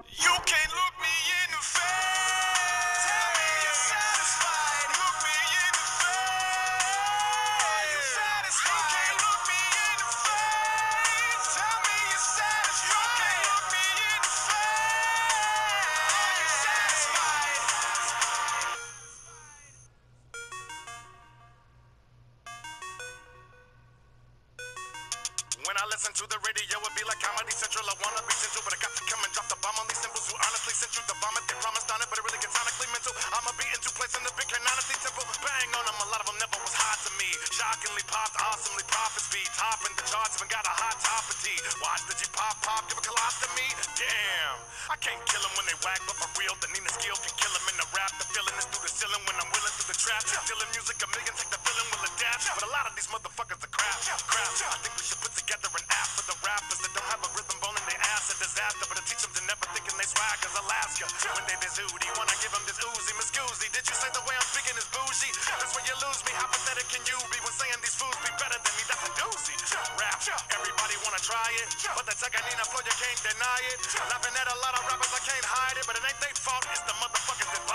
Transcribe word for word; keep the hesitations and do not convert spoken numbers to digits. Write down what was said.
You can't look me in the face. Tell me you're satisfied. Look me in the face. Are you satisfied? You can't look me in the face. Tell me you're satisfied. You can't look me in the face. Are you satisfied? When I listen to the radio, it be like Comedy Central. I wanna be central, but I got to come and drop the bomb on these symbols who honestly sent you the vomit. They promised on it, but it really gets sonically mental. I'ma be in two places in the big canonically temple. Bang on them, a lot of them never was hot to me. Shockingly popped, awesomely profit speed. Topping the charts, even got a hot top of tea. Watch the G pop pop, give a colostomy. Damn, I can't kill them when they whack, but for real, the Nina skill can kill them in the rap. The feeling is through the ceiling when I'm willing through the trap. Dealing music, a million, take the feeling will adapt. But a lot of these motherfuckers are crap. Crap, I think we should put together an app for the rappers that don't have a rhythm bone in their ass. A disaster, but to teach them to never thinking they swag as Alaska. When they this Udi, wanna give them this oozy, Miss Goozy. Did you say the way I'm speaking is bougie? That's when you lose me. How pathetic can you be when saying these fools be better than me? That's a doozy. Rap, everybody wanna try it, but the Taganina flow, you can't deny it. Laughing at a lot of rappers, I can't hide it, but it ain't their fault. It's the motherfuckers that